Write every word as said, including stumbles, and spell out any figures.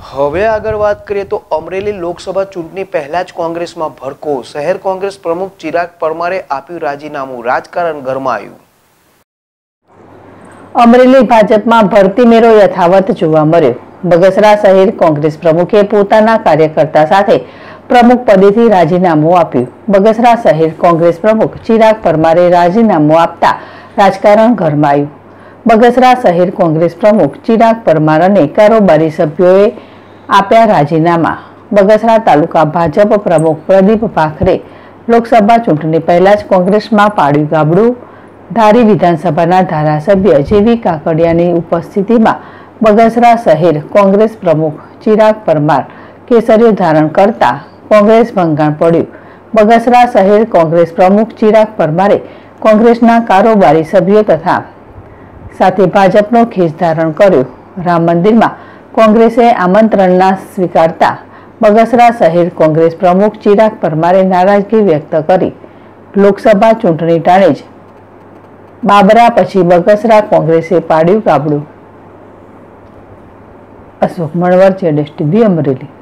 હવે આગળ વાત કરીએ તો અમરેલી લોકસભા ચૂંટણી પહેલા જ કોંગ્રેસમાં ભડકો। શહેર કોંગ્રેસ પ્રમુખ ચિરાગ પરમારે આપ્યું રાજીનામું, રાજકારણ ગરમાયું। અમરેલી ભાજપમાં ભરતી મેળો યથાવત જોવા મળ્યો। બગસરા શહેર કોંગ્રેસ પ્રમુખે પોતાના કાર્યકર્તા સાથે પ્રમુખ પદેથી રાજીનામું આપ્યું। બગસરા શહેર કોંગ્રેસ પ્રમુખ ચિરાગ પરમારે રાજીનામું આપતા રાજકારણ ગરમાયું। બગસરા શહેર કોંગ્રેસ પ્રમુખ ચિરાગ પરમાર અને કારોબારી સભ્યોએ આપ્યા રાજીનામા। બગસરા તાલુકા ભાજપ પ્રમુખ પ્રદીપ ભાખરે લોકસભા ચૂંટણી પહેલા જ કોંગ્રેસમાં પાડ્યું ગાબડું। ધારી વિધાનસભાના ધારાસભ્ય જેવી કાકડિયાની ઉપસ્થિતિમાં બગસરા શહેર કોંગ્રેસ પ્રમુખ ચિરાગ પરમાર કેસરીઓ ધારણ કરતા કોંગ્રેસ ભંગાણ પડ્યું। બગસરા શહેર કોંગ્રેસ પ્રમુખ ચિરાગ પરમારે કોંગ્રેસના કારોબારી સભ્યો તથા સાથે ભાજપનો ખેસ ધારણ કર્યો। રામ મંદિરમાં કોંગ્રેસે આમંત્રણના સ્વીકારતા બગસરા શહેર કોંગ્રેસ પ્રમુખ ચિરાગ પરમારે નારાજગી વ્યક્ત કરી લોકસભા ચૂંટણી ટાણે જ બાબરા પછી બગસરા કોંગ્રેસે પાડ્યું ગાબડું। અશોક મણવર, જેડેશ ટીવી, અમરેલી।